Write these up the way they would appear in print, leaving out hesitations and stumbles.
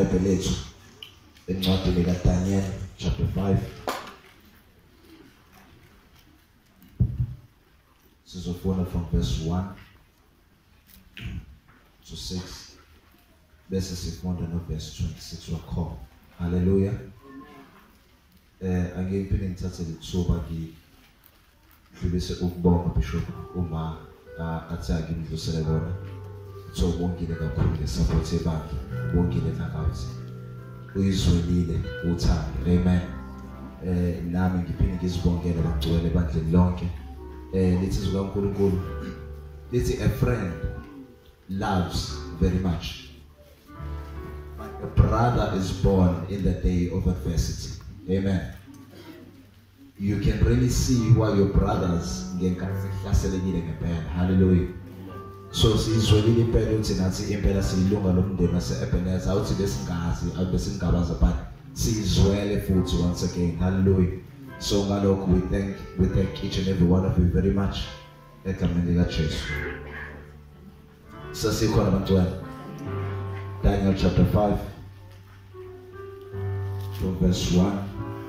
iBhayibheli lethu encwadini kaDaniel chapter 5. Sizofunda from verse 1 to 6. Bese sifunda no verse 26 wakho. Hallelujah. Angiphinde ngithathe lithuba ngibese ukubonga Bishop uma athi ngimdlusele bona. So wongile kakhulu ngesupport yebandla. Wongile nakawuthi uyizwelile uthando. Amen. Nami ngiphinde ngizibongele bagcwele ebandleni lonke. Lithi zikaNkulunkulu lithi a friend loves very much, but a brother is born in the day of adversity. Amen. You can really see why your brothers ngenkahlaselekile ngempela. Hallelujah. So sizwelile impela uthi nathi impela siyilunga lomndeni wase-Ebenezer awuthi besingazi abesingabaza but sizwele futhi once again. Hallelujah. So ngalokho we thank each and every one of you very much egameni likaJesu. Sasikhona abantwana. Daniel chapter 5 from verse 1.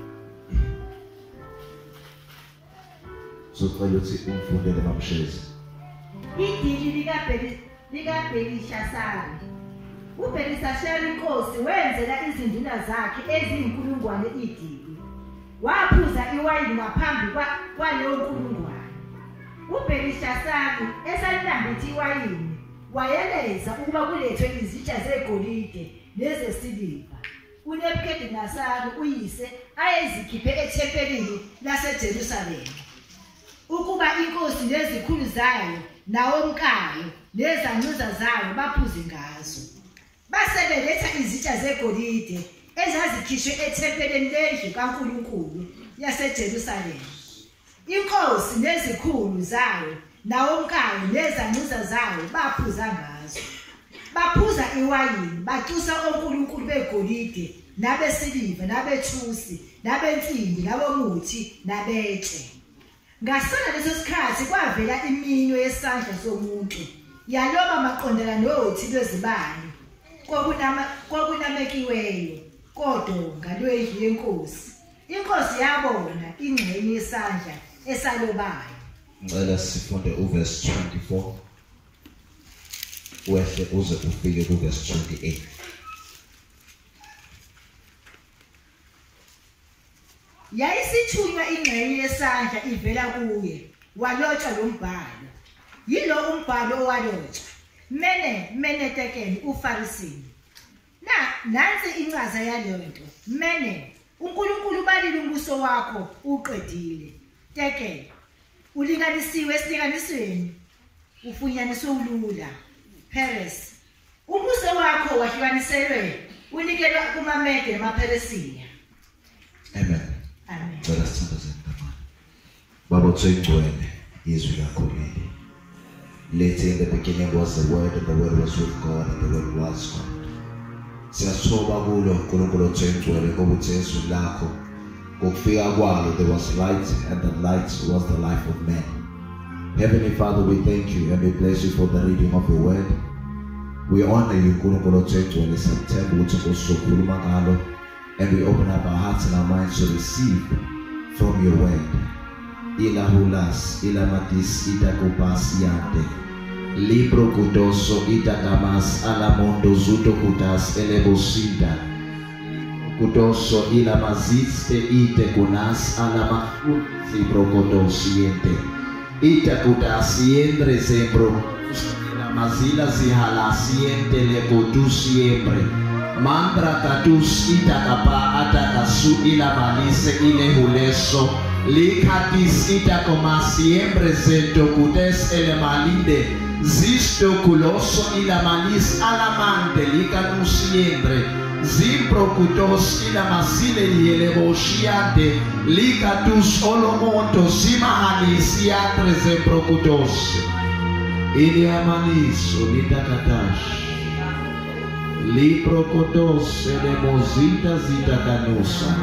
So for you to umfundele mamshezi. Idili likaBhelishasari. uBhelishasari inkosi wenzela izinduna zakhe ezinkulungwane idili. Waphuza iwayini ngaphambi kwaleyo nkulungwane. uBhelishasari esalinambithe iwayini wayeleza ukuba kulethwe izitsha zegolide nezesiliva. uNebukadinezari uyise ayezikhiphe ethempelini laseJerusalema ukuba inkosi nezikhulu zayo nawomkayo nezancuza zayo baphuze ngazo. Basebeletha izitsha zegolide ezazikhishwe ethempelini lendlu kaNkulunkulu yaseJerusalema. Inkosi nezikhulu zayo nawomkayo nezancuza zayo baphuza ngazo. Baphuza iwayini bacusa onkulunkulu begolide nabesiliva nabethusi nabensimbi nabomuthi nabetshe. Ngasona leso sikhathi kwavela iminwe yesandla somuntu yaloba maqondela nothi lwezibani kokunamekiweyo kodonga lwendlu yenkosi. Inkosi yabona ingxenye yesandla esalobayo. Ngicela sifunde uverse 24 wehle uze ufike kuverse 28. Yayisithunywa ingxenye yesandla ivela kuye walotshwa lo mbhalo. Yilo umbhalo owalotshwa Mene Tekeli uFarisini. Nansi incaza yalonto. Mene, uNkulunkulu balile umbuso wakho uqedile. Tekeli, ulinganisiwe esilinganisweni. Ufunyaniswe ulula. Peres, umbuso wakho wahlukaniselwe unikelwa kumaMede namaPheresiya. Amen. Amen. Cela sithandazeni kamani. Baba uthengcwele izwi lakho leli. Lethe in the beginning was the word and the word was with God and the word was God. Siyathoba kulo uNkulunkulu othengcwele ngoba uthe izwi lakho ukufika kwalo there was light and the light was the life of man. Heavenly Father, we thank you and we bless you for the reading of your word. We honor you uNkulunkulu othengcwele September uthi uzokhuluma ngalo. And we open up our hearts and our minds to receive from your word. Ila hulas, ila matis, ida kupas yante. Libro kudoso, ida damas, ala mondo zuto kutas, elebosinda. Kudoso, ila maziste, ite kunas, ala mahut, libro kudosiente. Ita kudasiendre sembro, la mazila zihala siente le kudusiembre. Mandra katus itakapa atakasu ila malise ile huleso likatis itakoma siempre sento kutes ele malinde zisto kuloso ila malis alamante likanus siempre zimpro kutos ila masile lieleboshiante likatus olomonto simahalisiatre zempro kutos ili amaniso litakatash Liprokotos elemosita zita canusa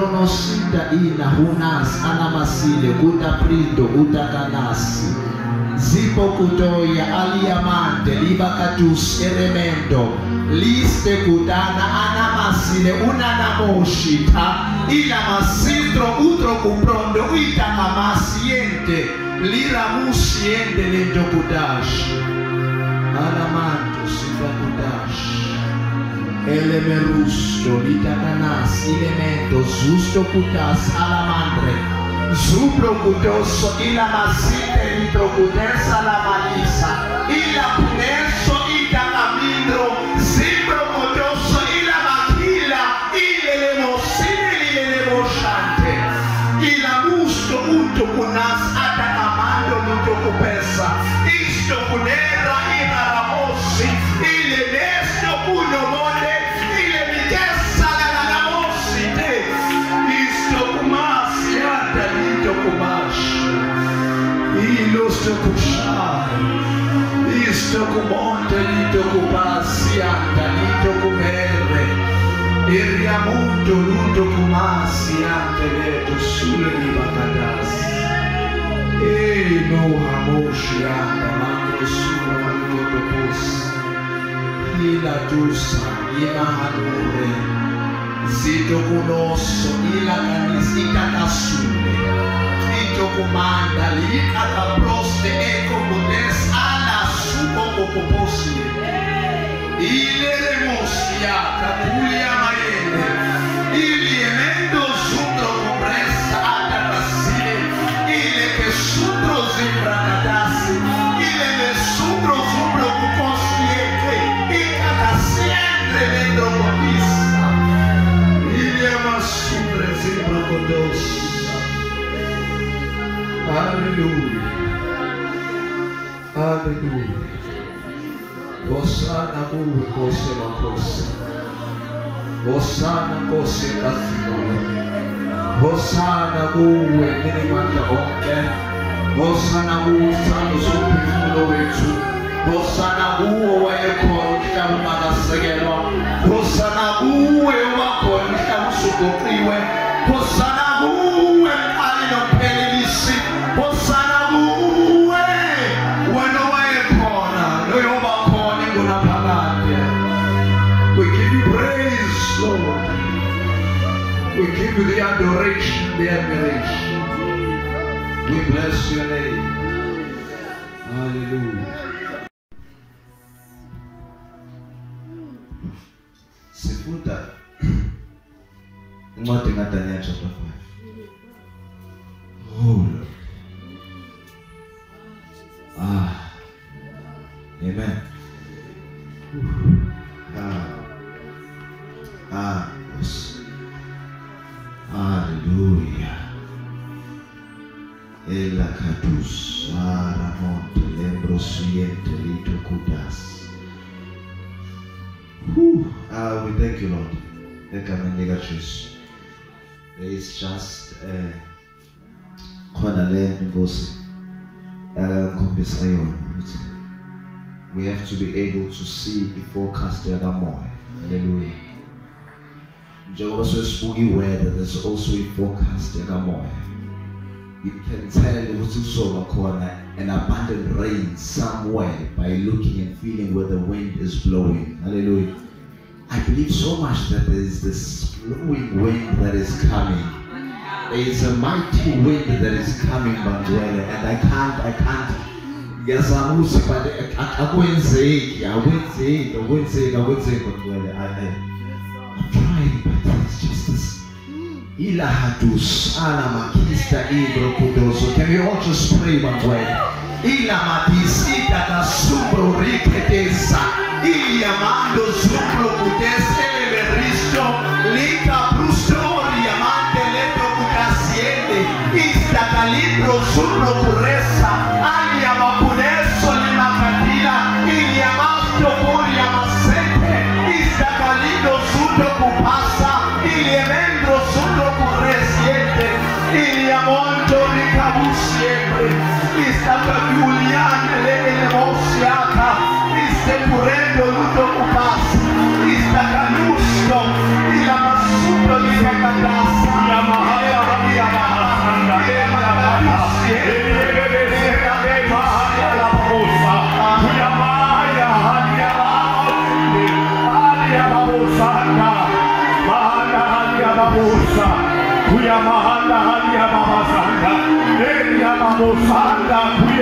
mironosita ina hunas anamasile uta prindo uta canasi Zipokutoya aliamante libakatus elemento liste kudana anamasile unanamoshita ila masitro utro kuprondo ita mamasiente liramusiente lento kudash alamanto sifakudash elemerusto litakanas elemento zusto kutas alamandre Zubro kudoso ila masite litro kudesa la malisa ila kudeso ita camindro zimbro kudoso ila makila ile moshante ila musto uto kunas ata kamando luto kupesa isto kunera ila ramosi ile nesto kuno monde ile mikesa la ramosi te isto kumasi ata lito kumash isto kushai isto kumonte lito kupasi ata lito kumere Iriamundo luto kumasi ante leto sule di bakadas no hamoshi ante mangro sule luto pos ila tusa ima hanure zito kunoso ila kanisita kasule ito kumanda lika kaproste eko kudes ala suko kupoposi ile remosia kapulia mayene ili emendo sutro compressa ata tasile ile che sutro sembra cadassi ile me sutro kuposiete ika kasiendre vendo kopisa ile masumbre sembra kodos Hallelujah Hallelujah Hosanna kuwe kose makose Hosanna kose kathino Hosanna kuwe minimanda onke Hosanna kuwe sano supifuno wetu Hosanna kuwe wayekonika mumagasegelwa Hosanna kuwe wakonika musukukriwe Hosanna kuwe alino pelilisi Hosanna kuwe wano wayekona Noyoba We give you praise, Lord. We give you the adoration, the admiration. We bless your name. Hallelujah. Sifunda incwadi kaDaniel chapter 5. Oh Lord. Amen. Yes. Hallelujah. Ela katus aramonte lembro suyente lito kudas. We thank you, Lord. There is just we have to be able to see the forecast more. Hallelujah. Jehovah's spooky weather, there's also a forecast more. You can tell an abundant rain somewhere by looking and feeling where the wind is blowing. Hallelujah. I believe so much that there is this blowing wind that is coming. There is a mighty wind that is coming, Banduele, and I can't. Yes, I'm also, but I wouldn't say, Banduele. I'm trying, but it's just this. Ilahatus alamakista ibro kudoso. Can we all just pray one way? Ilamadisita da subro riketesa. Iliamando subro kudese eleveristo. Lika brustoria mante leto kudasiende. Ista calibro subro kuresa. Aliamakuneso limakatila. Iliamasto puria masete. Ista calibro subro kupasa. Iliemendro subro kuresiente. Iliamonto ricabusiempre. Ista cagiuliane le elemosiata. Iste purendo luto kupasa.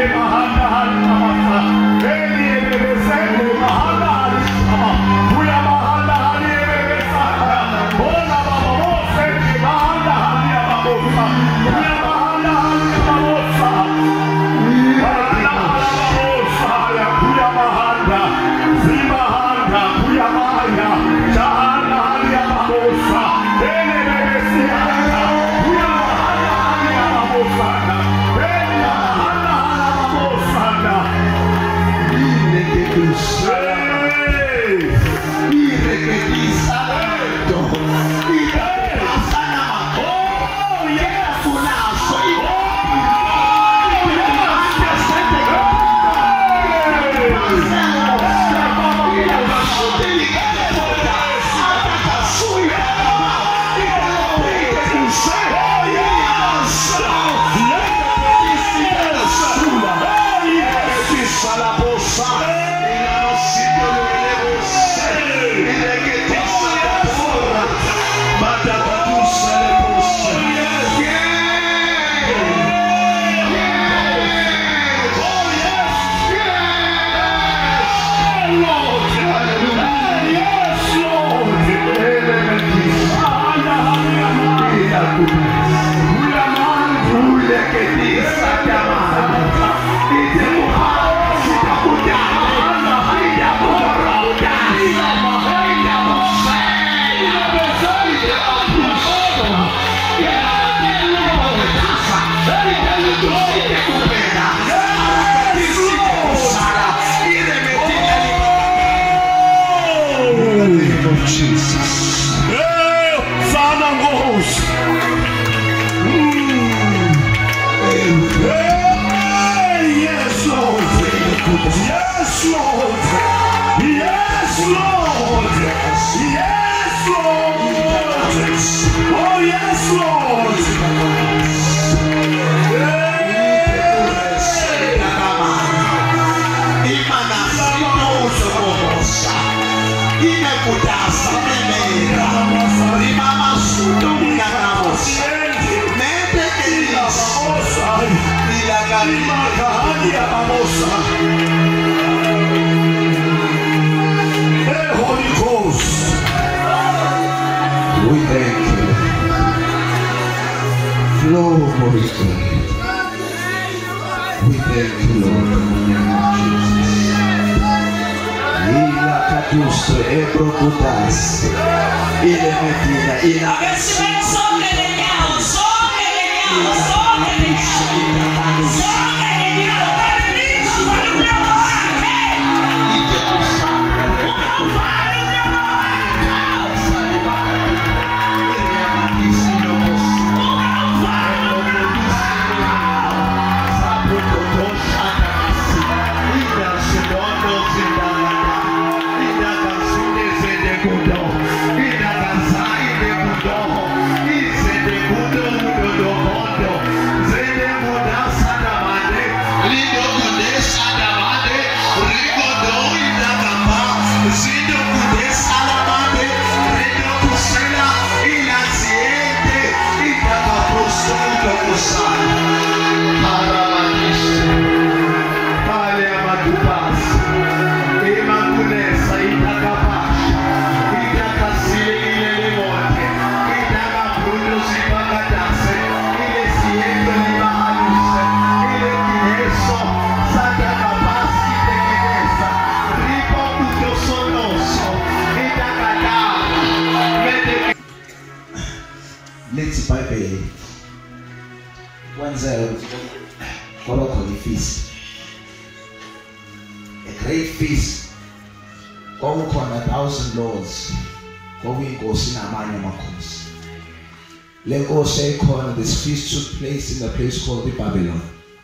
This feast took place in a place called Babylon.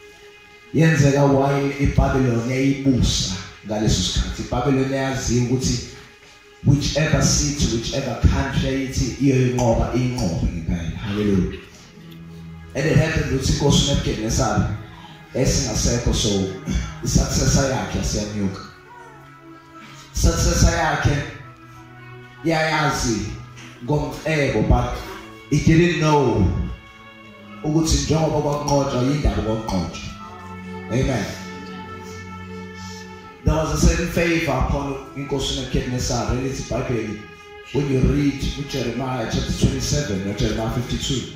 Yenzeka while iBabylon yayibusa ngaleso sikhathi. iBabylon yazi ukuthi whichever city, whichever country yayithi iyoyinqoba inqobe ngempela. Hallelujah. And it happened ukuthi inkosi uNebukadnezar esingasekho, so isuccessor yakhe yasiyanyuka. Successor yakhe yayazi ngomcebo, but he didn't know ukuthi njengoba kwakunqotshwa yindaba kwakunqotshwa. Amen. There was a certain favor upon Inkosi Nebuchadnezzar. When you read Jeremiah chapter 27 or Jeremiah 52.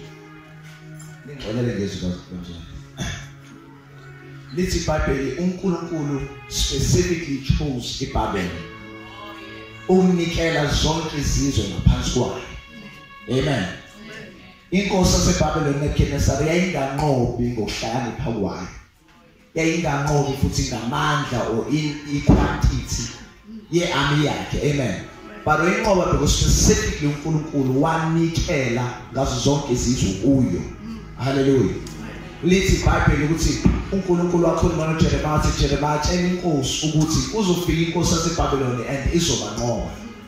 Lithi iBhayibheli uNkulunkulu specifically chose iBabylon. Umnikela zonke izizwe ngaphansi kwayo. Amen. Inkosi yaseBabylon Nebuchadnezzar yayinganqobi ngokuhlakanipha kwayo. Yayinganqobi futhi ngamandla or in quantity ye-army yakhe. Amen. But inqoba because specifically uNkulunkulu wanikela ngazo zonke izizwe kuyo. Hallelujah. Lithi iBhayibheli ukuthi uNkulunkulu wakhuluma noJeremiah athi Jeremiah tshela inkosi ukuthi uzofika inkosi yaseBabylon and izobanqoba.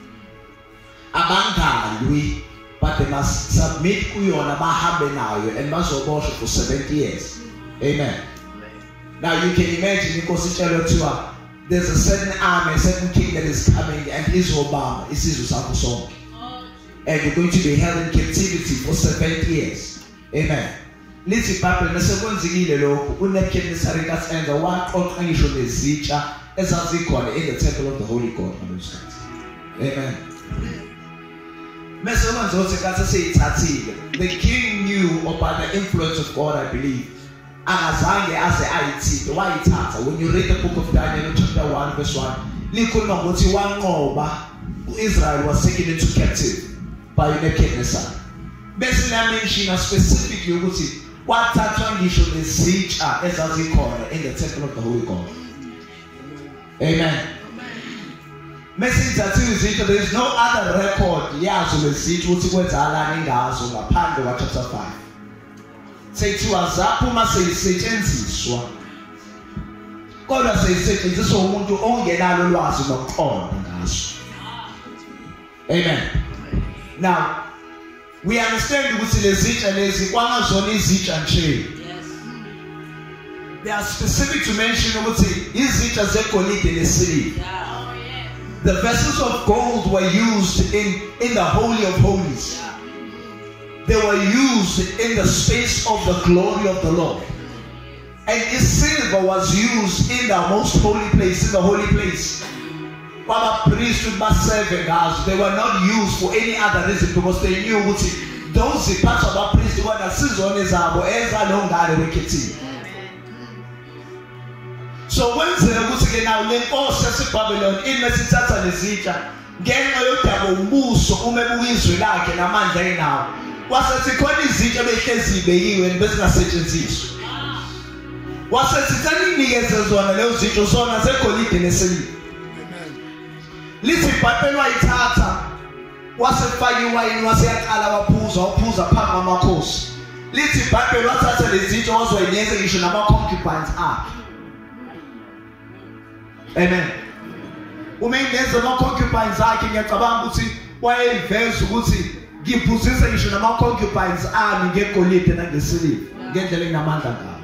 Abangalwi but they must submit kuyona bahambe nayo and bazoboshwa for 70 years. Amen. Now you can imagine inkosi itshela kuthiwa there's a certain army, a certain king that is coming and izobamba isizwe sakho sonke. And you're going to be held in captivity for 70 years. Amen. Lithi iBhayibheli mesekwenzekile lokho uNebuchadnezzar enza waqoqa ngisho nezitsha ezazikhona in the temple of the holy God. Amen. The king knew about the influence of God, I believe. When you read the book of Daniel chapter 1 verse 1, Israel was taken into captive by Nebuchadnezzar. Basically, specifically what ngisho nezitsha ezazikhona in the temple of the holy God. Amen. There is no other record yazo lezitsha ukuthi kwenzalani ngazo ngaphandle kwa chapter 5. Sekuthiwa zaphuma seyisetshenziswa. Kodwa seyisetshenziswa umuntu ongenalo ulwazi nokuqonda ngazo. Amen. Now we understand ukuthi lezitsha lezi kwangazona izitsha nje. They are specific to mention ukuthi izitsha zegolide nesiliva. The vessels of gold were used in the Holy of Holies. They were used in the space of the glory of the Lord. And silver was used in the most holy place, in the holy place. Baba priests would serving us. They were not used for any other reason because they knew those parts of our priests were the season is our so when they now Babylon in Mesitata Nezita, ngenxa yodaba umbuso umebuyizwe lakhe namandla enawo. Wasethi khona izitsha behlezi beyiwe bezingasetshenziswa. Wasethi sanikeze zona lezo zitsha zona zegolide nesiliva. Lithi iBhayibheli wayithatha wasefaka iwayini waseyaqala waphuza phambi kwamakhosi. Lithi iBhayibheli wathatha lezi zitsha wazoyiyenza ngisho nama-concubines akhe. Amen. Uma ingenza ama-concubines akhe ngiyacabanga ukuthi wayeveza ukuthi ngiphuzise ngisho nama-concubines ami ngegolide nangesiliva ngendlela enamandla ngayo.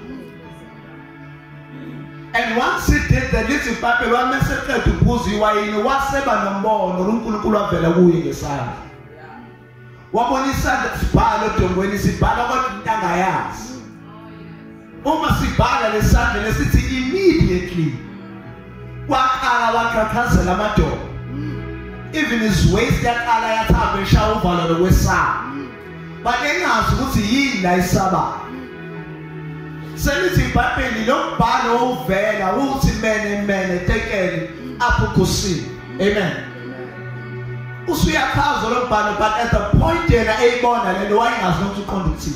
And once he did that, lithi iBhayibheli wameseqeda ukuphuza iwayini waseba nombono uNkulunkulu wavela kuye ngesandla. Wabona isandla sibhala odongweni sibhala kodwa into angayazi. Uma sibhala lesandla lesithi immediately waqala waqhaqhazela amadoda. Even his waist yaqala yathamba eshaya uvalo lokwesaba. But engazi ukuthi yini la isaba. Selithi iBhayibheli lokubhala uvela uthi mene tekele apho kusini. Amen. Usuyakhaza lokubhala but at the point yena eyibona lento wayingazi ukuthi uqonda ukuthini.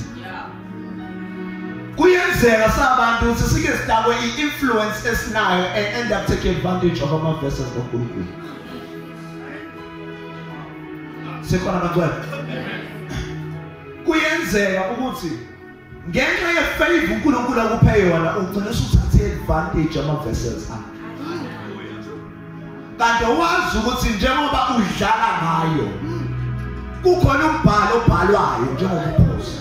Kuyenzeka sabantu ukuthi sike sidakwe i-influence esinayo and end up taking advantage of our vessels kaNkulunkulu. Sekhona manje. Kuyenzeka ukuthi ngenxa ye-favor uNkulunkulu akuphe yona ugcina usuthathe advantage ama vessels akho. Kanti wazi ukuthi njengoba udlala ngayo kukhona umbhalo obhalwayo njengomkhosi.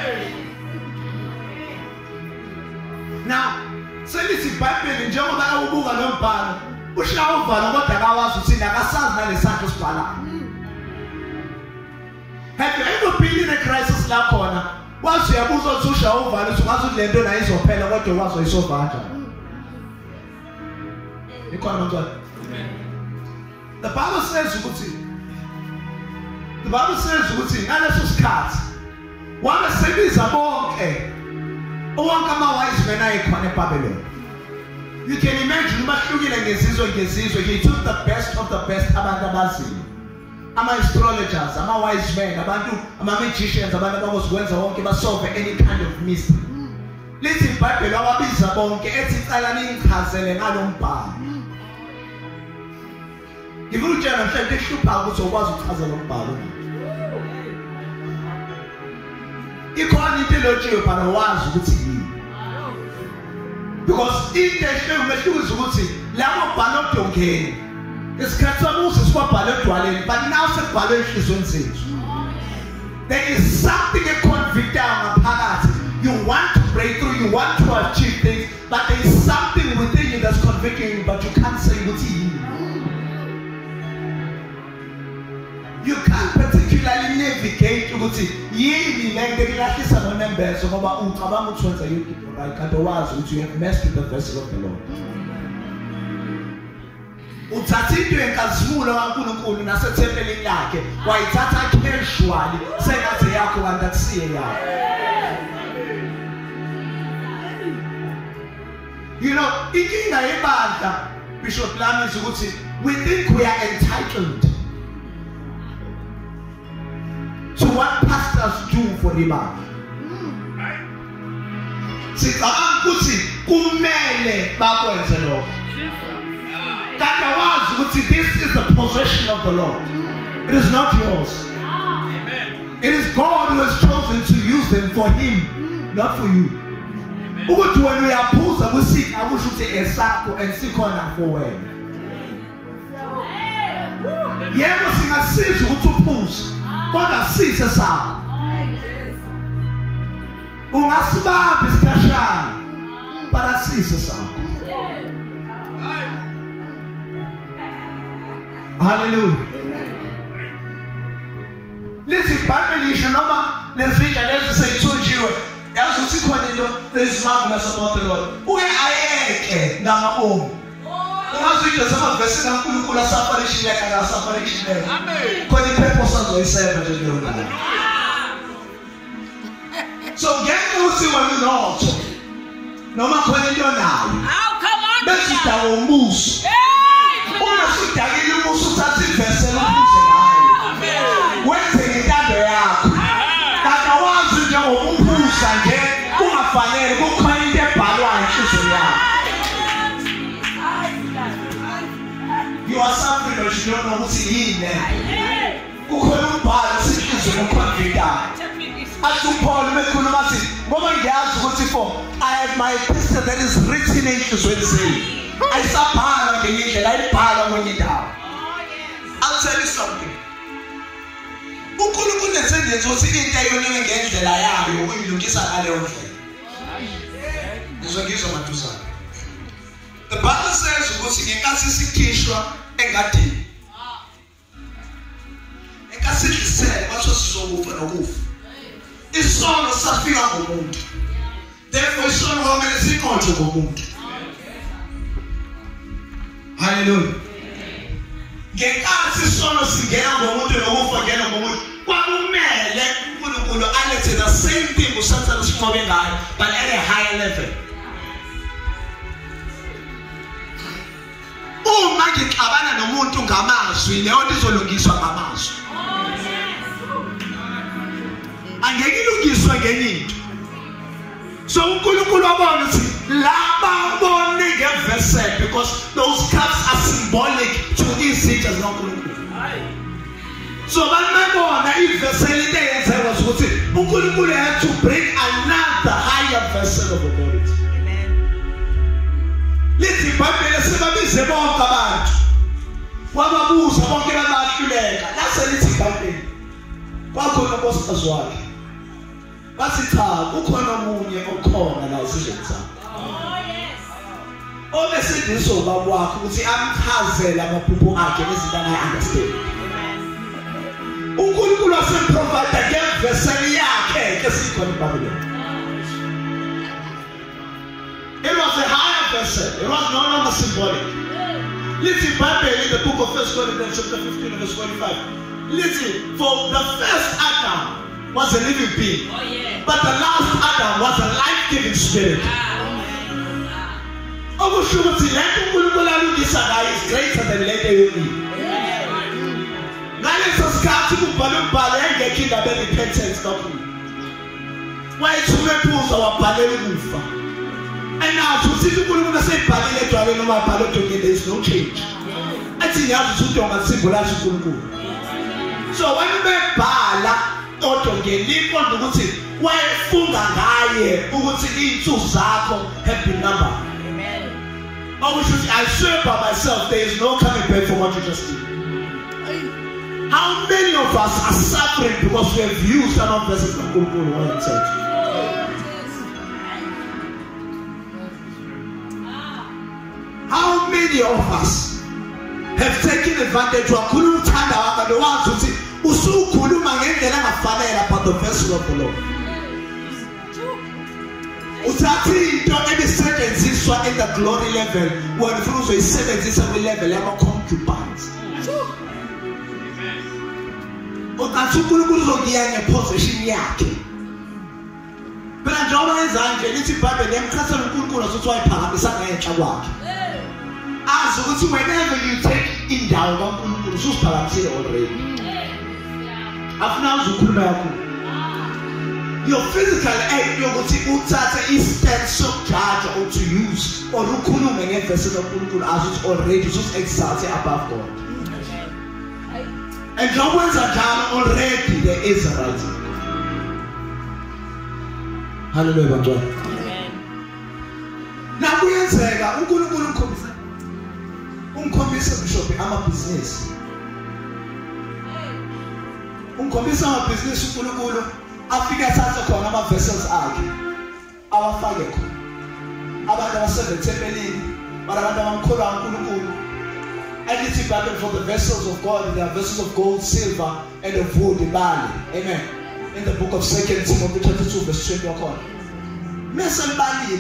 Now, selithi iBhayibheli njengoba awubuka lo mbhalo ushaya uvalo kodwa akawazi ukuthi akasazi nalesakhe sibhalayo. Have you ever been in a crisis la khona wazi uyabuza ukuthi ushaya uvalo ukuthi wazi lento la izophela kodwa wazi ayisovala. The Bible says ukuthi ngaleso sikhathi wabesebiza bonke ama-wise men ayekhona eBabylon. You can imagine umahlukile ngezizwe. He took the best of the best abantu abaziyo, ama-astrologers, ama-wise men, abantu ama-magicians, abantu abakuzikwenza wonke basolve any kind of mystery. Lithi iBhayibheli wababiza bonke ethi cala ningichazele ngalo mbhalo. Ngifuna ukutshela mhlawumbe ehlupha ukuthi ukwazi ukuchazela umbhalo. Ikhona into elotshiwe phana wazi ukuthi yini. Because into ehlukile ukuthi labo bhalo odongeni isikhathi sokuthi sikwabhalo edwaleni, but now sekubhalwe enhlizweni zethu. There is something econvictayo ngaphakathi. You want to break through, you want to achieve things, but there is something within you that's convicting you, but you can't say what it is. You can't particularly navigate ukuthi yini lento elahlisa nonembezo ngoba ucabanga ukuthi wenza yonke right, kanti wazi ukuthi you have messed with the vessel of the Lord. Uthatha into yenkazimulo kaNkulunkulu nasethempelini lakhe wayithatha casually sengathi yakho kanti akusiye yakho. You know, inkinga yebandla Bishop Lami is ukuthi we think we are entitled to what pastors do for ibandla. Sicabanga ukuthi kumele bakwenze lokho. Kanti wazi ukuthi this is the possession of the Lord. It is not yours. It is God who has chosen to use them for Him, not for you. Ukuthi wena uyaphuza kusika akusho ukuthi esakho ensikhona for wena. Yebo singasiza ukuthi uphuze, kodwa sise sakho. Ungasibambi isikhashana, para sise sakho. Hallelujah. Listen, Bible isho noma lezitsha lezi seyithunjiwe. Yazi ukuthi khona into ezimarvelous about the Lord. Uye ayeke ngamabomu. Ungazitsha samavesi kaNkulunkulu asafarishileka ngasafarishileka. Amen. Khona ipurpose azoyisebenza nje leyo. So ngeke usiwe notho. Noma khona into nayo. Come on. Bese dawo umuso. Uma sidakile umuso uthatha ivesi eliphuze ngayo. Amen. Wenze intando yakho. Kanti awazi nje ngokuphuza nje kungafanele kukhona into ebhalwayo enhlizweni yakho. You are something that you don't know what's in there. Kukhona umbhalo senhlizweni oconvictayo. Athi uPaul mekhuluma athi ngoba ngiyazi ukuthi for I have my epistle that is written enhlizweni zenu. Ayisabhala ngenye indlela ayibhala kwenye indawo. I'll tell you something. uNkulunkulu nesenzo ukuthi into ayoniwe ngendlela yayo uyilungisa ngaleyo ndlela. Ngizwa maduzana. The Bible says ukuthi ngenkathi sikhishwa engadini. Enkathi sisele bathi sizokufa nokufa. Isono safika ngomuntu. Therefore isono kumele siqonje ngomuntu. Hallelujah. Ngenkathi isono singena ngomuntu nokufa ngena ngomuntu kwakumele uNkulunkulu alethe the same thing uSathane siqobe ngayo but at a higher level. Uma ngixabana nomuntu ngamazwi leyo nto izolungiswa ngamazwi. Angeke ilungiswe ngenye into. So uNkulunkulu wabona ukuthi laba bone ngevessel because those cups are symbolic to izitsha zikaNkulunkulu. So banibona ivessel into eyenzelwa ukuthi uNkulunkulu had to bring another higher vessel of authority. Amen. Lithi iBhayibheli sebabize bonke abantu. Wababuza bonke babahluleka. Lase lithi iBhayibheli. Kwakhona unkosikazi wakhe. Bathi cha ukhona omunye okhona la esizweni sakho. Oh yes. Obesidinso baba wakhe ukuthi amchazele amaphupho akhe nezinto anayi understand. uNkulunkulu wasemprovide ngevessel yakhe esikhona eBabylon. It was a higher vessel. It was no longer symbolic. Listen, Bible in the book of 1 Corinthians chapter 15 verse 45. Listen, for the first Adam was a living being, but the last Adam was a life-giving spirit. Is greater than later you need. Now let's start to repentance. Why to repose our Palelu? And now to see people who say Palelu to our Palelu, there is no change. I think you have to do a symbolize. So when you make Pala or to get Nippon to say, why Funga who would see into Zako happy number? I swear by myself, there is no coming back from what you just did. How many of us are suffering because we have used some of the verses of Kuru One Church? How many of us have taken advantage of Kuru Tanda and the ones who say, Usu Kuru Mangena Fana about the vessel of the Lord? Utati don't any sentence this one in the glory level. When the fruits is 77 level, I'm a concubines. Utatsukuruzo gianya possession yake. But I don't know Zanje, little Bible, them castle Kukura, so I pass and Chawak. As whenever you take in down on Kurusus Palamse already. I've now Zukunaku. Your physical aid, your is that so charge or to use or Rukunu and vessel of Kuru as it's already just exalted above God. And your words are done already, there is a writing. Hallelujah, God. Now we are saying, Bishop, I'm a business. Business, Africa starts to call our vessels out. Our fire. About our 7 million, but about Kulu. And it's important for the vessels of God. They are vessels of gold, silver, and of wood in barley. Amen. In the book of 2 Timothy 22, verse 21. Mesen barley,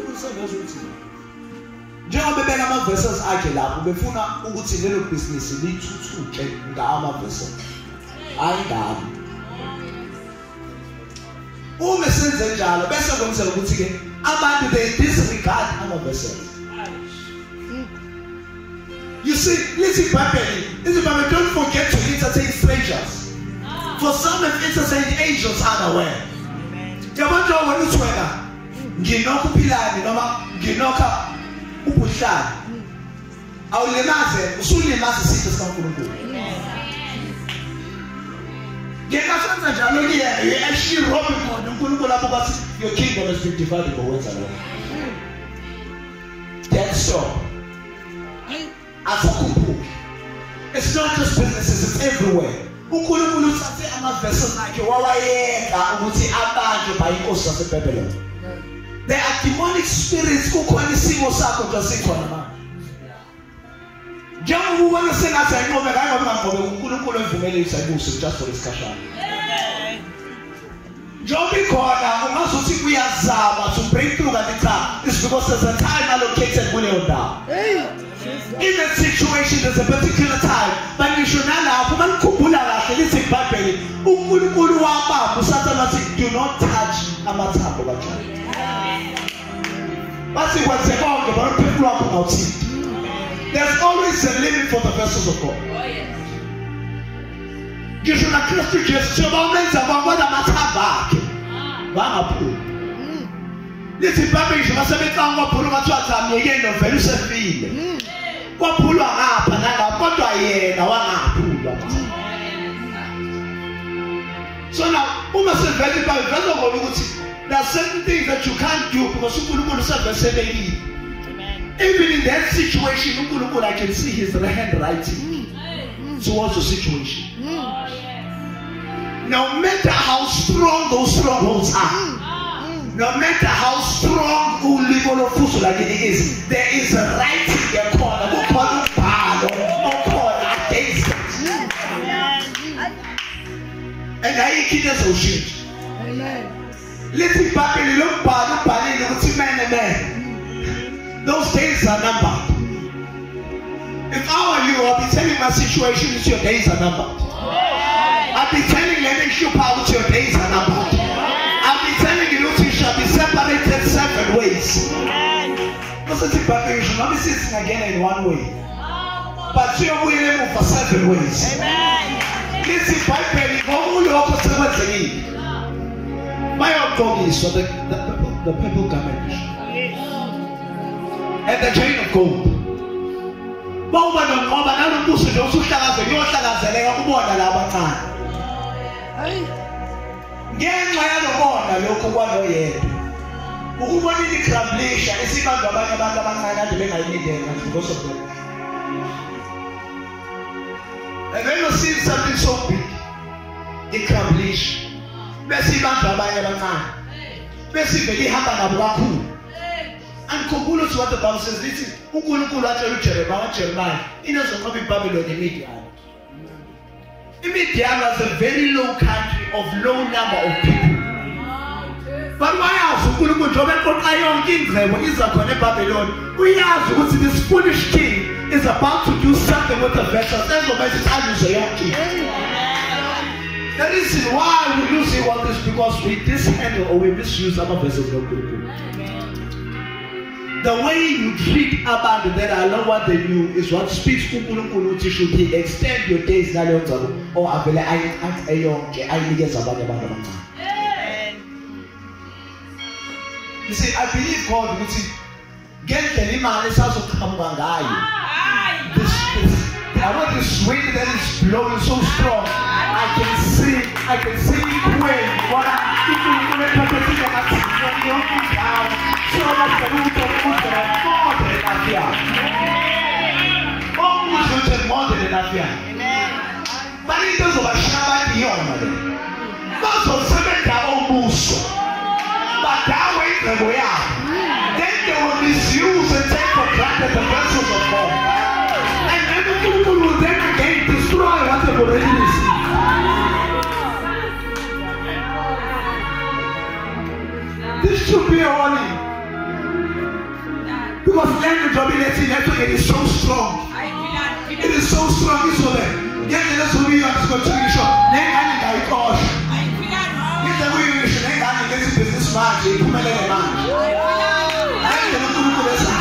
John Bebelama vessels Akela, Befuna Uguti little business, need to check Gama vessel. I got. Who messens and Jala, better ones are good again. About they disregard our vessels. You see, listen, Bible, don't forget to entertain strangers. For some of entertained angels unaware. You want to know which weather? Ginoka Pilani, Ginoka Upushan. Our Lemaze, Suli Master Sisters come from good. Get us on the Jalonia, you actually robbing your kingdom has been divided for what's alone. That's so. It's not just businesses, it's everywhere. There are demonic spirits who can see what's up with the sick one. John, who want to sing as I know, but I don't know just for discussion. John, because we are Zaba to break through at the time, it's because there's a time allocated when you're down. In that situation, there's a particular time, but you should not allow do not touch a matter. There's always a limit for the vessels of God. You should not trust you just to moments about what a matter back. This is Bible, you must have been on what Purumata, the end of Velusa. What pull up and I got so now, who must have very bad? There are certain things that you can't do because you couldn't serve the same need. Even in that situation, I can see his handwriting towards the situation. No matter how strong those strongholds are, no matter how strong like it is, there is a right in their corner. Who call it power or call against it. And I keep us so shit. Little Babylon, look bad, man. Those days are numbered. If I were you, I'd be telling my situation is your days are numbered. I'd be telling Lenny Shupa that your days are numbered. I'd be telling you that you shall be separated 7 ways. Not separation, not sitting again in 1 way. But you're willing for 7 ways. This is my penny, all your opposite. My uncle is so the purple garment and the chain of gold. Woman on woman, I don't push it, also shall have your shall have the more than our time. Again, my other one, I look at 1 year. Who wanted the translation? Is it about the men I need them because of them? I've never seen something so big. It accomplish. Messi Banta by a man. Messi Bedi Hapana Blaku. And Kukulo to what the Bible says, this is Ukulukulata Jeremiah, in us of Babylon immediately. Immediately was a very low country of low number of people. But why else? Ukuluku Jobeko Iron King is a Kone Babylon. We ask what this foolish king is about to do something with the vessels. That's what makes it a young king. The reason why we lose it was this because we dishandle or we misuse our vessels. The way you treat about that I know what they do is what speaks to should he extend your days now or I you see, I believe God will see get the lima is also come I want this wind that is blowing so strong. I can see it when what people down so much the root of food that are more than enough here. Almost more than enough here. But it does over Shabbat beyond. Most of them are almost. But that way they go out. Then they will misuse and take for granted the vessels of God. People will then again destroy what they've already received. This should be a warning. Because language dominating network, it is so strong. It is so strong. It's over. Get the rest of you to go to the shop. Then I need a caution. Get the way you should hang out against the business man. You come and let a man. I need to look at this.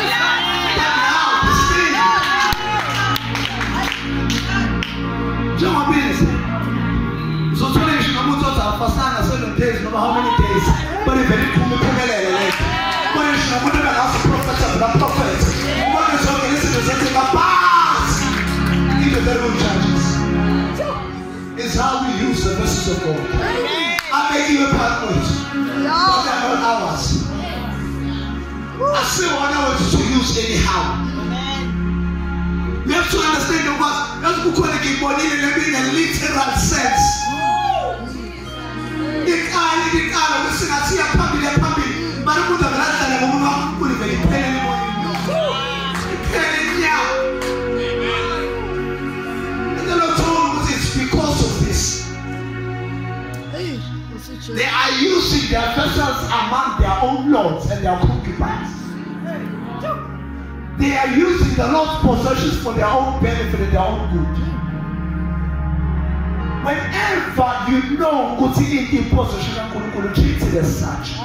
John Business. So today I'm going to talk for 7 days, no matter how many days. But if any people come in there, but if I'm going to ask the prophet of the prophet, what is okay? This is the past. In the devil judges. It's how we use the message of God. I make you a pathway. But they're not ours. I say what I want you to use anyhow. You have to understand the word. That's what we give money in a literal sense. We see a family, but we put a last time we will put it in anymore. And the Lord told us it's because of this. They are using their vessels among their own lords and their concubines. They are using the Lord's possessions for their own benefit and their own good. Whenever you know what's in the possession of treat it as such.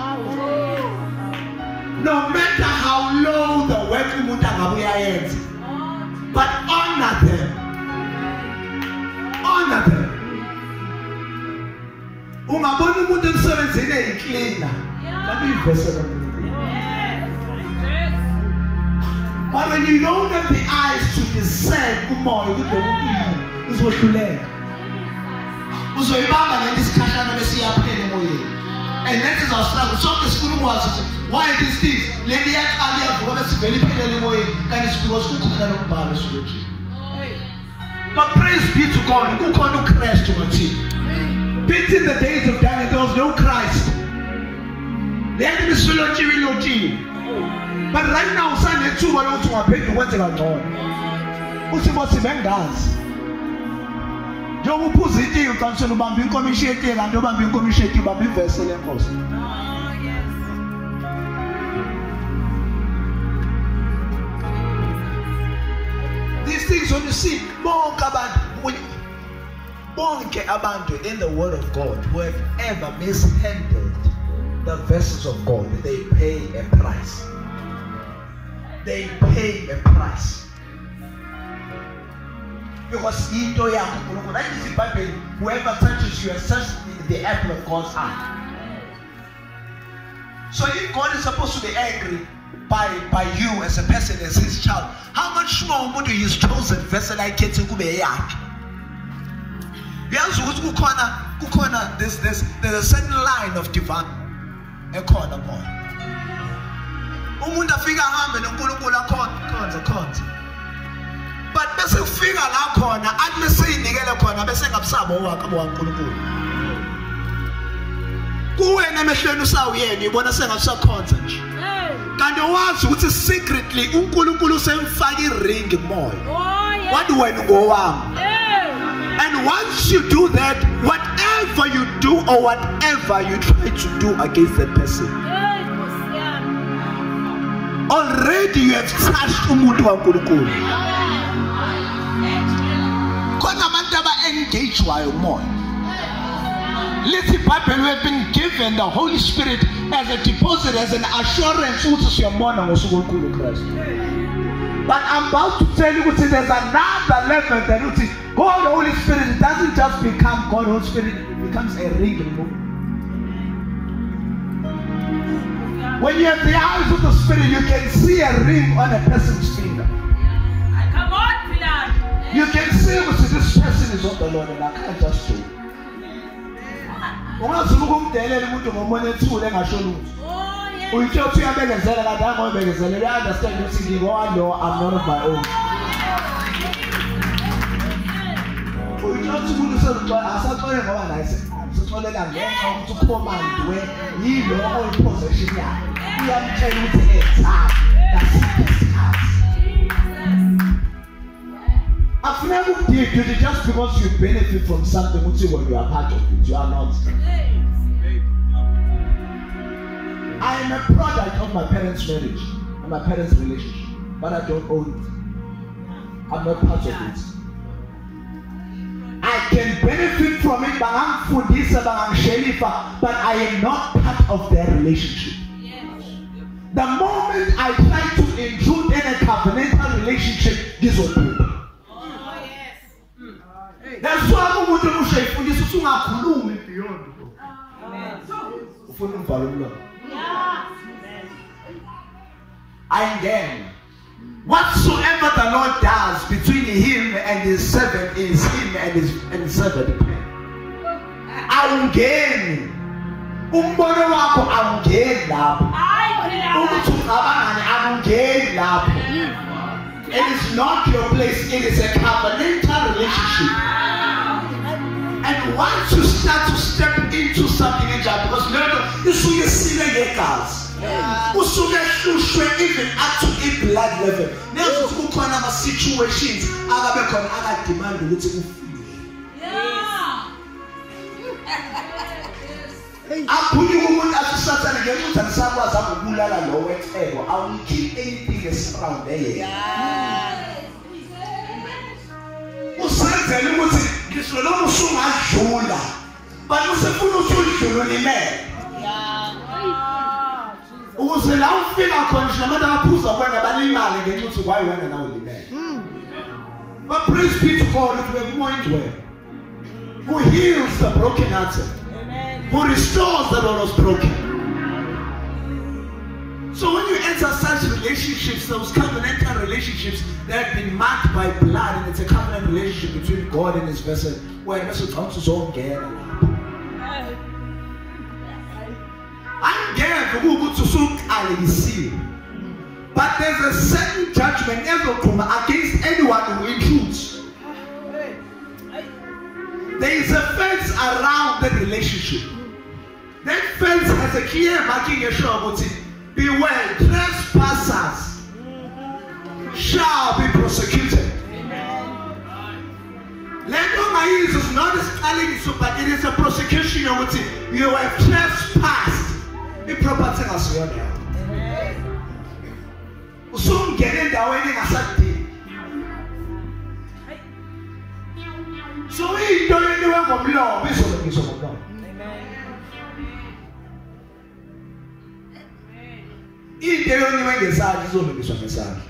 No matter how low the work is, but honor them. Honor them. Ungabona umuntu emsebenzini eyicleaner. Let me invest. But when you don't have the eyes to discern, it's what you learn. So you remember this discussion when see happening anymore. And that is our struggle. So the school was why these things? Lady at earlier for us very pain anymore. Can it was good to kind of balance with you. But praise be to God, who can't crash to much. In the days of Daniel, there was no Christ. The enemy is still on you. But right now, Sunday 2 I want to pay to what they are doing. What's the man does? Joe positive, concerning being commissionated and the being commissionated by being vessel and post. This reason you see bonke abantu in the word of God who have ever mishandled the verses of God, they pay a price. They pay a price. Because that is the Bible, whoever touches you has touched the apple of God's eye. So if God is supposed to be angry by you as a person, as his child, how much more would his chosen vessel like it to be? There's a certain line of divine economy. But bese figure la khona athi mesiyinekele khona bese ngabusabo waNkulunkulu. Kuwena emehlweni usawuyena ibona sengasakhonza nje. Kanti wazi ukuthi secretly uNkulunkulu usemfaka iring kumoya. Wathi wena ngowami. And once you do that, whatever you do or whatever you try to do against that person, already you have touched umuntu waNkulunkulu. Khona abantu aba-engage wayo umoya. Let's Bible, we have been given the Holy Spirit as a deposit, as an assurance ukuthi siyamona ngosuku olukhulu Christ. But I'm about to tell you there's another level that God the Holy Spirit, it doesn't just become God the Holy Spirit, it becomes a ring remover. When you have the eyes of the Spirit, you can see a ring on a person's finger. Come on, Pilar. You can see this person is of the Lord, and I can't just do it. I'm not of my own. I've never did it just because you benefit from something when you are part of it. You are not. I am a product of my parents' marriage and my parents' relationship, but I don't own it. I'm not part of it. I can benefit from it, but I am not part of their relationship. The moment I try to intrude in a covenantal relationship, this will do. That's why I'm going to say, again, whatsoever the Lord does between him and his servant is him and his servant. Awungeni umbono wakho awungeni lapho awungeni lapho. It is not your place. It is a covenantal relationship. And once you start to step into something in that, because remember, you should see the guys. Even up to a blood level. There's situations I demand to I put you on as a Satan again and someone's up to Bulala or whatever. I will kill anything that's around there. This will not so much shoulder, but you say, "Who knows you really man?" Who was the last thing I consider? Madam, who's the one about the man again? You to why when and only man. But praise be to God, it will point well. Who heals the brokenhearted, who restores the Lord was broken. So when you enter such relationships, those covenantal relationships that have been marked by blood, and it's a covenant relationship between God and his vessel, where vessel comes to his own again. I'm there to soak but there's a certain judgment against anyone who intrudes. There is a fence around that relationship. That fence has a clear marking about it. Beware, trespassers shall be prosecuted. Lendomais is not a spelling issue, but it is a prosecution of it. You have trespassed the property as well. Soon getting the wedding as a day. So into yeniwe ngomlomo izolungiswa ngomlomo. Into yoniwe ngesandla izolungiswa ngesandla.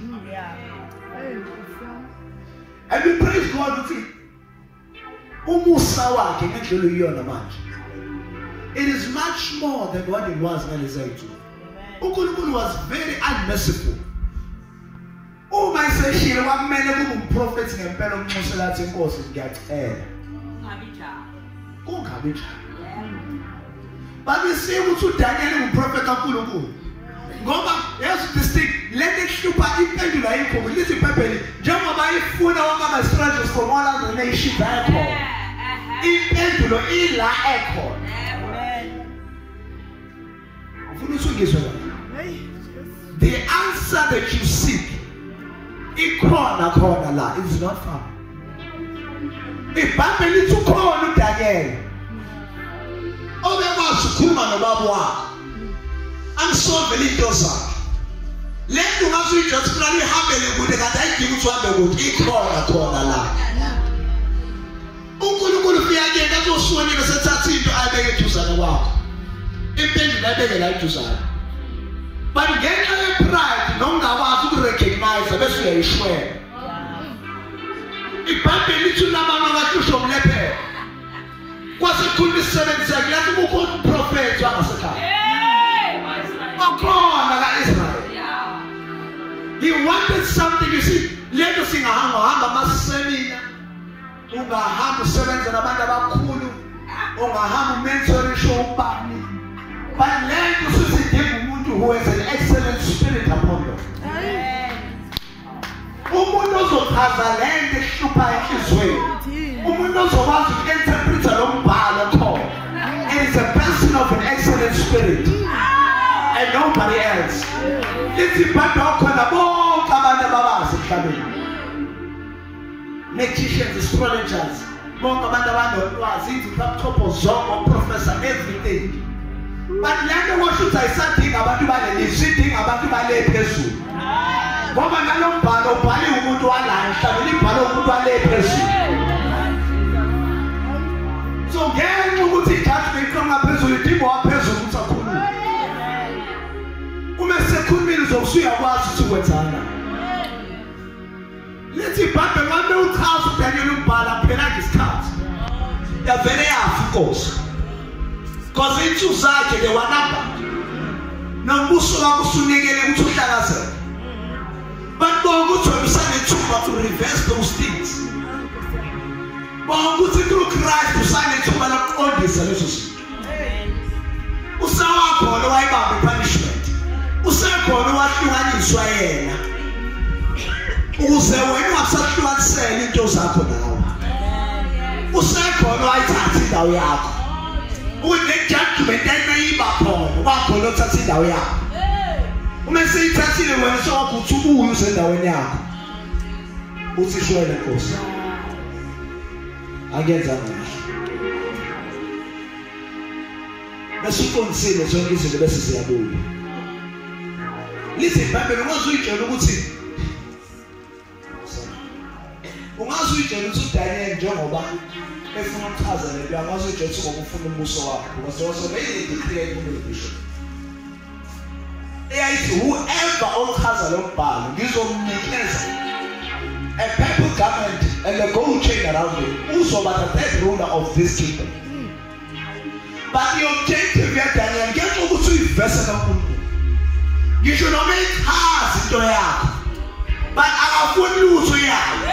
And we praise God ukuthi umusa wakhe ngendlela uyiyona manje. It is much more than what it was ngalezethu. uNkulunkulu was very unmerciful. Uma iseshile kwakumele kube umprofeti ngempela omnxusela athi inkosi ngiyacela. Kungabi njalo. Babisiwe ukuthi uDaniel ungumprofeti kaNkulunkulu. Ngoba yes this thing let it hlupha impendulo ayikho lithi iBhayibheli njengoba ifuna wama strangers from all other nations yakho. Impendulo ila ekho. Ufuna usungizwe la. The answer that you seek ikhona khona la is not far. iBhayibheli lithi ukhona uDaniel. Obekwazi ukukhuluma nobaba wakhe. Angisolvele into zakhe. Lento ungazuyijothi mina lihambele kude kanti ayidingi ukuthi uhambe kude ikhona khona la. uNkulunkulu ufike azosonile bese thatha into ayibeke eduzane kwakho. Impendulo ayibeke la eduzane. But ngenxa yepride nongakwazi ukurecognize bese uyayishwela. iBhayibheli lithi uNamani wakahlusha umlephelo. Kwase kukhuluma isisebenzi sakhe yathi kukho umprofeti wangasekhaya. He wanted something, you see. Let us sing a hamba ungahamba usebenza nabantu abakhulu, ungahamba mentorisha ubani. But let us sidinga umuntu who has an excellent spirit upon them. Umuntu ozochaza lento ehlupha enhlizweni. Umuntu ozokwazi uku-interpreta lo mbhalo khona. It is a person of an excellent spirit. And nobody else. It's the battle of bonke abantu ababazi emhlabeni. Magicians, astrologers, bonke abantu abanolwazi, izithaphopo zonke, professor, everything. But lento washo ayisadingi abantu balelizwe, idinga abantu bale phezulu. Ngoba ngalo mbhalo ubhaliwe umuntu wala emhlabeni, ibhalo umuntu wale phezulu. So ngenxa ukuthi ijudgment iqhamuka phezulu, idinga waphezulu ukuthi akhulume. Uma sekhulumile uzokuyakwazi ukuthi wenzana. Lithi iBhayibheli wame uchaza uDaniel umbhala phela ngesikhathi. Yavele yafa inkosi. Because insuku zakhe they were numbered. Nombuso wakhe usunikele ukuthi uhlakazeke. But bonke ukuthi usanethuba to reverse those things. Bonke ukuthi through Christ usanethuba lokuqondisa leso sinto. Usawakhona wayibamba punishment. Usekhona wahlukaniswa yena ukuze wena ungasahlukanisela into zakho nawe. Usekhona wayithatha indawo yakho. Une judgment eyiba khona wakhona uthatha indawo yakho. Uma seyithathile wena sokuthi ubuye usendaweni yakho. Uthi shwele Nkosi. Akenza kahle. Bese uqondisile zonke izinto bese siyabuya. Lithi iBhayibheli ungazuyitshela ukuthi uDaniel njengoba efuna ukuchaza lento angazuyitshela ukuthi ngokufuna umbuso wakhe ngoba so maybe declare kumbe eyayithi whoever ochaza lo mbhalo ngizomnikeza a purple garment and a gold chain around it uzoba the third ruler of this kingdom. But the objective ya Daniel ngenxa ukuthi uyivese kaNkulunkulu ngisho noma ichaza into yakho but akafuni lutho yakho.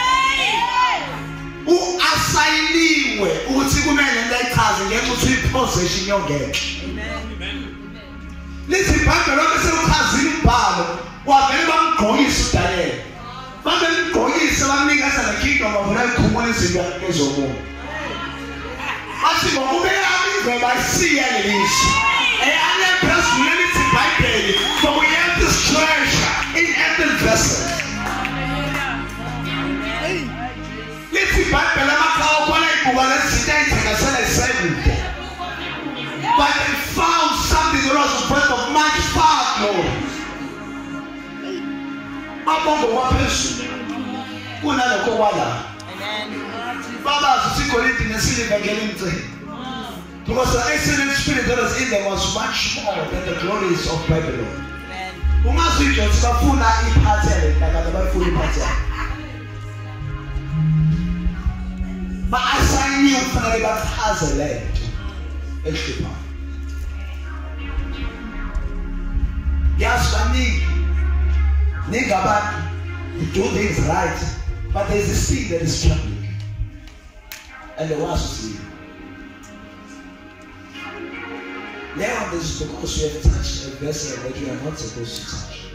Uasayiniwe ukuthi kumele ndayichaze ngenxa ukuthi uyipossession yongenhle. Lithi iBhayibheli bese uchazile umbhalo wavele bamgqokisa uDaniel. Bamgqokisa bamnikeza le kingdom of life khumula izinto ezomuntu. Athi ngokube yami ngoba isiya lelishi. For we have this treasure in every vessel. Let's see, but they found something that was a breath of much far more. babazi sigolide nesiliva ngelimncane. Because the excellent spirit that was in them was much more than the glories of Babylon. Ungazizwa sibafuna iphathele lakade bayifuna iphathele. Ba-assign kufanele bachaze lento ehluphayo. Yazi baningi abantu who do things right, but there is a seed that is struggling. And the worst seed. Now this is because you have touched a vessel that you are not supposed to touch.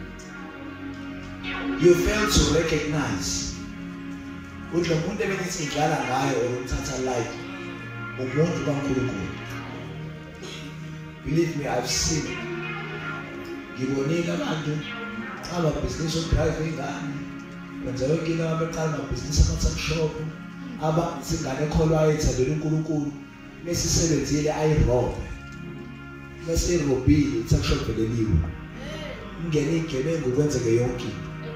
You fail to recognize ukuthi lo muntu ebenithi ngidlala ngayo ukuthatha life umuntu kaNkulunkulu. Believe me, I've seen it. Ngibonile abantu ababhizinisi odrive ingane benza yonke into abeqala amabhizinisi ama-tuck-shop abasingane ekholwayo ethandela uNkulunkulu mesisebenzile ayirobhe bese irobhile i-tuck-shop veleliwe ingene iy'gebengu kwenzeke yonke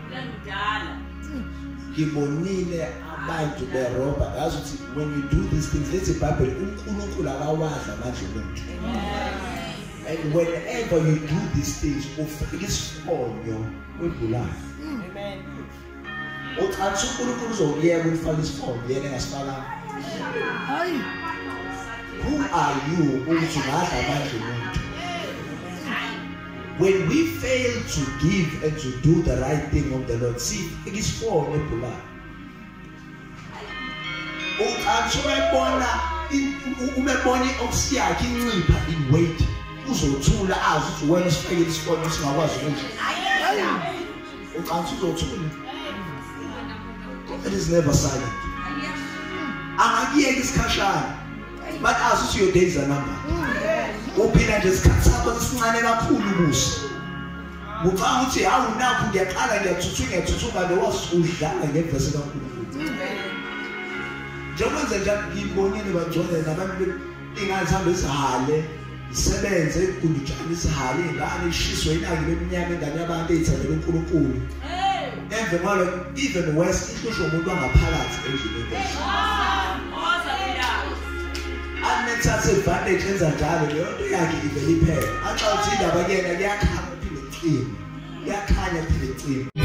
ngibonile abantu berobha. Yazi ukuthi when you do these things, let's iBhayibheli uNkulunkulu akawadla amandla omuntu. And whenever you do these things, ufike isifonyo kwebhulayo. Amen. Ucathi uNkulunkulu uzokuyeka ukufaka isifonyo yena engasifakanga. Hayi. Who are you ukuthi ungadla amandla omuntu? When we fail to give and to do the right thing of the Lord, see, it is for the poor. Umebona okusiyakhe incipha in weight uzothula azi ukuthi wena sifake isifonyo singakwazi ukuthi uqansi uzothula. God is never silent. Angakuyeka isikhashana but azi ukuthi your days are numbered. Uphila nje isikhathi sakho esincane kakhulu kuso. Ucanga ukuthi hawu nakho ngiyaqala ngiyathuthuka udlala ngevesi kaNkulunkulu. Njengoba nje ngibonile bajone nabantu ingazihamba isihale isebenze ekugudutshana isihale ingane ishiswe inaki beminyama ingane yabantu ezithandela uNkulunkulu. Emva kwalo even worse ihlushwa umuntu wangaphakathi endlini. Anethathe advantage enza njalo leyo nto yakhe ivele iphela. Axa uthi indaba kuyena kuyakhanya phela icini. Kuyakhanya phela icini.